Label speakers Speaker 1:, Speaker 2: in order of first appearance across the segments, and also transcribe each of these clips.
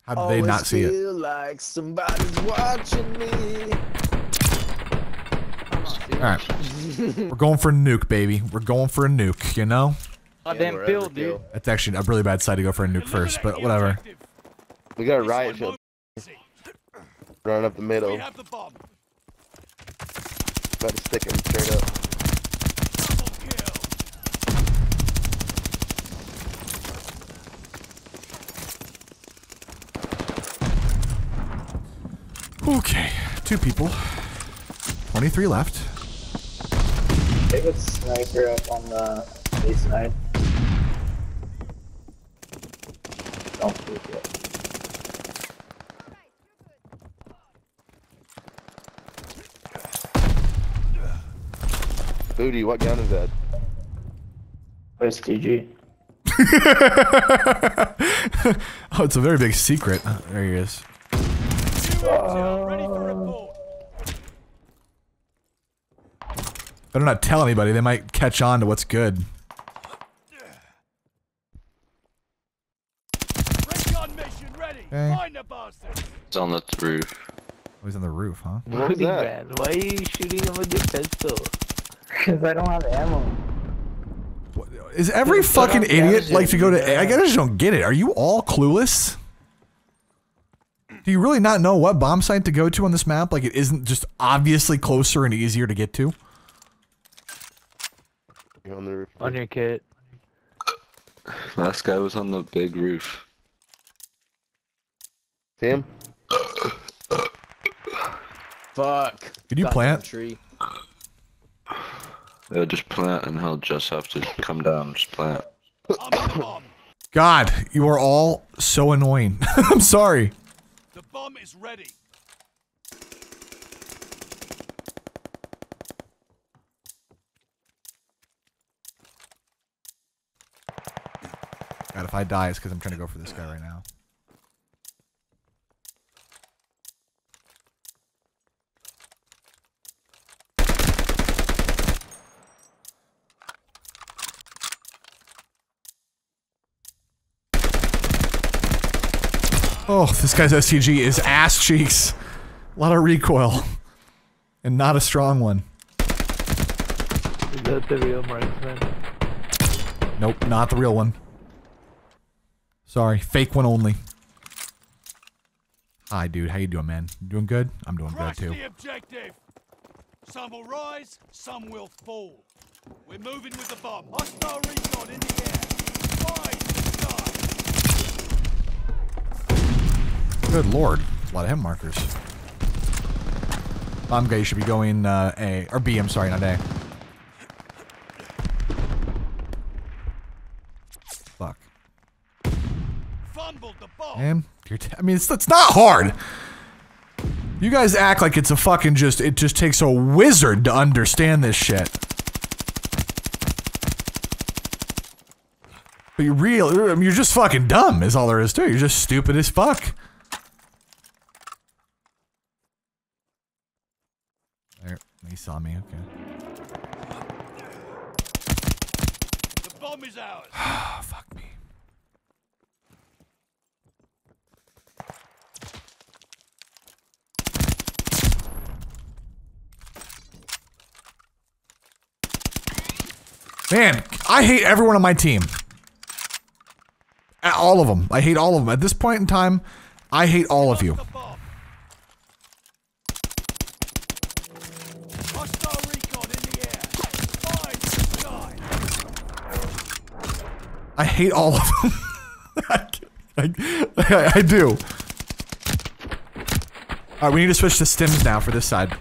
Speaker 1: How did they not see it?
Speaker 2: Feel like somebody's watching me.
Speaker 1: Alright. We're going for a nuke, baby. We're going for a nuke, you know?
Speaker 3: Oh, damn field, dude.
Speaker 1: That's actually a really bad side to go for a nuke first, but whatever.
Speaker 4: We got a riot shield. Running up the middle. About to stick him straight up.
Speaker 1: Okay, 2 people. 23 left.
Speaker 5: They have a sniper up on the base side. Don't peek it.
Speaker 4: Booty, what gun is that?
Speaker 5: STG.
Speaker 1: Oh, it's a very big secret. Oh, there he is. Better not tell anybody, they might catch on to what's good. Okay.
Speaker 6: It's on the roof.
Speaker 1: Oh, he's on the roof, huh?
Speaker 4: What was that?
Speaker 3: Why are you shooting him with your pistol?
Speaker 5: Because I don't have ammo.
Speaker 1: Is every fucking idiot like to go to? I just don't get it. Are you all clueless? Do you really not know what bomb site to go to on this map? Like it isn't just obviously closer and easier to get to?
Speaker 4: You're on the roof.
Speaker 3: On your kit.
Speaker 6: Last guy was on the big roof.
Speaker 4: See him?
Speaker 2: Fuck.
Speaker 1: Did you plant?
Speaker 2: Tree.
Speaker 6: They'll just plant and he'll just have to come down and just plant.
Speaker 1: God, you are all so annoying. I'm sorry.
Speaker 7: The bomb is ready.
Speaker 1: God, if I die, it's because I'm trying to go for this guy right now. Oh, this guy's STG is ass cheeks. A lot of recoil. And not a strong one.
Speaker 3: Is that the real marksman?
Speaker 1: Nope, not the real one. Sorry, fake one only. Hi, dude. How you doing, man? You doing good? I'm doing good, too.
Speaker 7: The objective. Some will rise, some will fall. We're moving with the bomb. Hostile recon in the air. Fire to the sky.
Speaker 1: Good lord. A lot of hit markers. Bomb guy, you should be going A. Or B, I'm sorry, not A. Fuck.
Speaker 7: Fumbled the bomb.
Speaker 1: Man, I mean, it's not hard. You guys act like it's a fucking it just takes a wizard to understand this shit. But I mean, you're just fucking dumb is all there is to it. You're just stupid as fuck. There, he saw me, okay.
Speaker 7: The bomb is ours.
Speaker 1: Fuck me. Man, I hate everyone on my team. All of them. I hate all of them. At this point in time, I hate all of you. I hate all of them. I do. Alright, we need to switch to stims now for this side.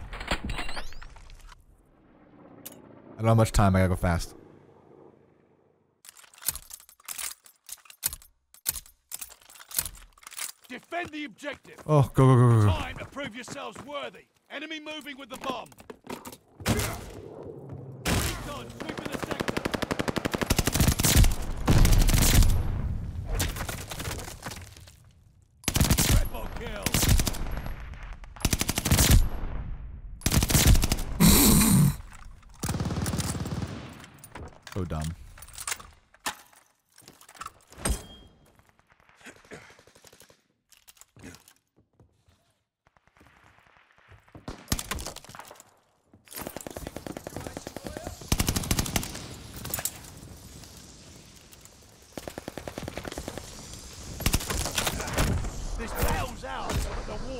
Speaker 1: I don't have much time, I gotta go fast.
Speaker 7: Defend the objective.
Speaker 1: Oh, go.
Speaker 7: Time to prove yourselves worthy. Enemy moving with the bomb. Recon, sweeping the sector. Triple kill.
Speaker 1: So dumb.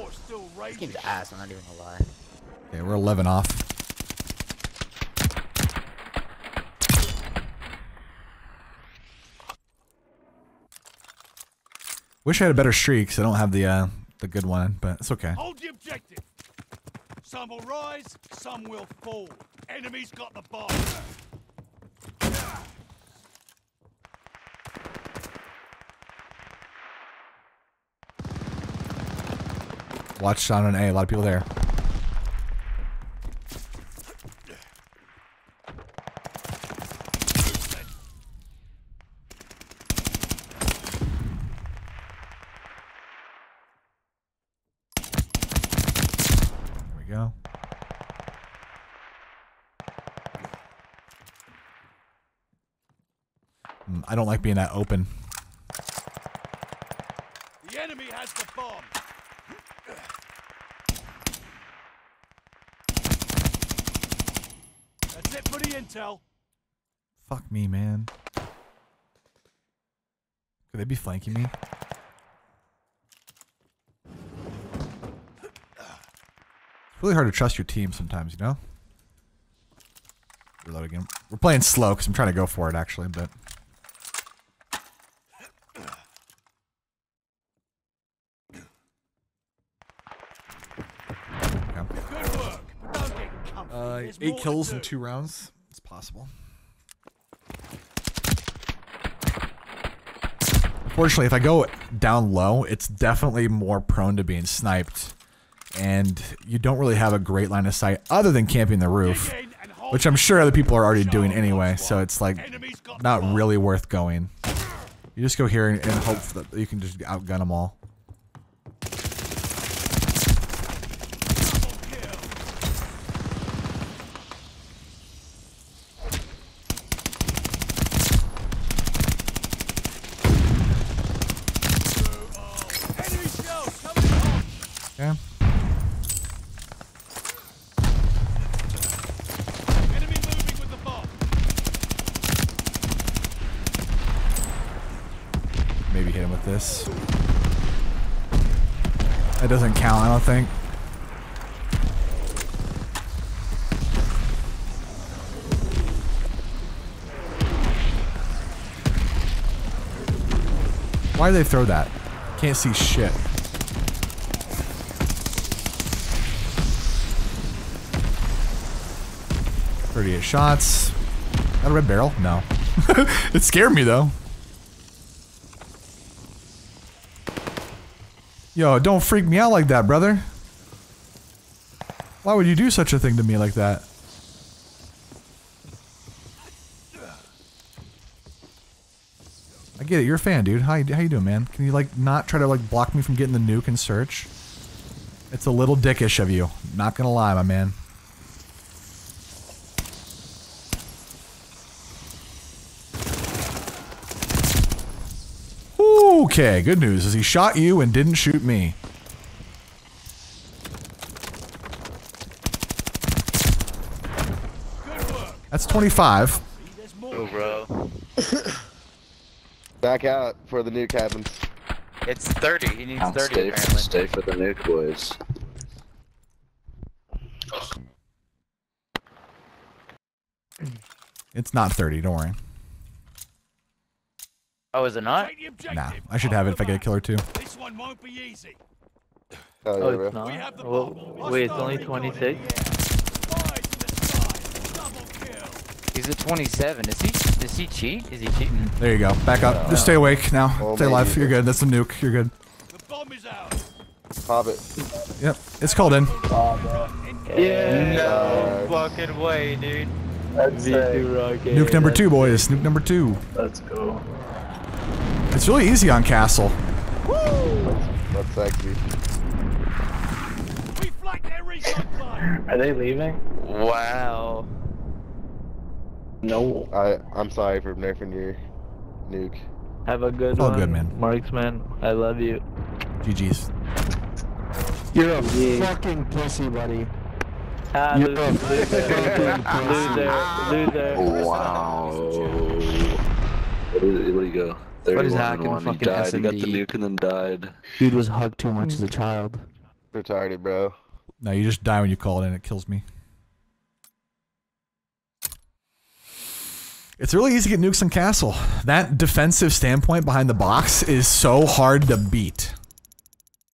Speaker 7: squad still
Speaker 8: This
Speaker 7: raging.
Speaker 8: game's ass, I'm not even gonna lie.
Speaker 1: Okay, we're 11 off. Wish I had a better streak, 'cause I don't have the good one, but it's okay.
Speaker 7: Hold the objective. Some will rise, some will fall. Enemy's got the bomb.
Speaker 1: Watch down on A, a lot of people there. There we go. I don't like being that open.
Speaker 7: The enemy has the bomb. That's it for the intel.
Speaker 1: Fuck me, man. Could they be flanking me? It's really hard to trust your team sometimes, you know? Reload again. We're playing slow because I'm trying to go for it, actually, but...
Speaker 7: Good work. Don't get comfy. There's
Speaker 1: 8
Speaker 7: more to
Speaker 1: kills
Speaker 7: do.
Speaker 1: in 2 rounds. It's possible. Fortunately, if I go down low, it's definitely more prone to being sniped. And you don't really have a great line of sight other than camping the roof.
Speaker 7: Dig in and hold
Speaker 1: Which I'm sure other people are already
Speaker 7: Show
Speaker 1: doing
Speaker 7: them
Speaker 1: anyway,
Speaker 7: what's
Speaker 1: so
Speaker 7: what.
Speaker 1: it's like
Speaker 7: Enemy's got the
Speaker 1: not
Speaker 7: bomb.
Speaker 1: really worth going. You just go here and hope that you can just outgun them all.
Speaker 7: Double kill. Enemy shells coming on.
Speaker 1: Yeah.
Speaker 7: Enemy moving with the bomb.
Speaker 1: Maybe hit him with this. That doesn't count, I don't think. Why do they throw that? Can't see shit. .38 shots. Got a red barrel? No. It scared me though. Yo, don't freak me out like that, brother. Why would you do such a thing to me like that? I get it, you're a fan, dude. How you doing, man? Can you, like, not try to, like, block me from getting the nuke and search? It's a little dickish of you. Not gonna lie, my man. Okay, good news is he shot you and didn't shoot me.
Speaker 7: Good work.
Speaker 1: That's 25.
Speaker 7: There's more.
Speaker 4: Oh, bro. Back out for the nuke happens.
Speaker 8: It's 30. He needs 30
Speaker 6: Stay,
Speaker 8: apparently.
Speaker 6: stay for the nuke, boys.
Speaker 1: It's not 30, don't worry.
Speaker 8: Oh, is it not?
Speaker 7: Take the objective.
Speaker 1: Nah, I should have it if I get a kill or two.
Speaker 7: This one won't be easy.
Speaker 4: Oh, yeah,
Speaker 3: Oh,
Speaker 4: bro.
Speaker 3: it's not?
Speaker 7: We have the
Speaker 3: Well,
Speaker 7: bomb.
Speaker 3: wait, it's
Speaker 7: Hostile
Speaker 3: only
Speaker 7: recon in the
Speaker 3: 26?
Speaker 7: air. Fire to the side. Double kill.
Speaker 8: He's at 27. Does he cheat? Is he cheating?
Speaker 1: There you go. Back up. Just stay awake now.
Speaker 4: Oh,
Speaker 1: Stay alive.
Speaker 4: maybe.
Speaker 1: You're good. That's the nuke. You're good.
Speaker 7: The bomb is out.
Speaker 4: Pop it.
Speaker 1: Yep. It's called in.
Speaker 3: Yeah.
Speaker 4: No
Speaker 8: fucking way, dude.
Speaker 5: Let's say,
Speaker 3: Rocket.
Speaker 1: Nuke number 2, boys. Nuke number 2.
Speaker 5: let's go.
Speaker 1: It's really easy on Castle.
Speaker 4: That's sexy.
Speaker 7: We flank their recon plane.
Speaker 5: Are they leaving?
Speaker 8: Wow.
Speaker 5: No.
Speaker 4: I'm sorry for nerfing your nuke.
Speaker 3: Have a good
Speaker 1: It's all
Speaker 3: one.
Speaker 1: good, man.
Speaker 3: Marksman, I love you.
Speaker 1: GG's.
Speaker 9: You're a fucking pussy, buddy.
Speaker 3: Ah,
Speaker 9: You're
Speaker 3: loser,
Speaker 9: a
Speaker 3: loser.
Speaker 6: Wow. What do you go?
Speaker 8: What is
Speaker 6: 31
Speaker 8: hacking
Speaker 6: and 1. He
Speaker 8: fucking
Speaker 6: died. He got the
Speaker 8: SnD?
Speaker 6: nuke and then died.
Speaker 9: Dude was hugged too much as a child.
Speaker 4: Retarded, bro.
Speaker 1: No, you just die when you call it in. It kills me. It's really easy to get nukes on castle. That defensive standpoint behind the box is so hard to beat.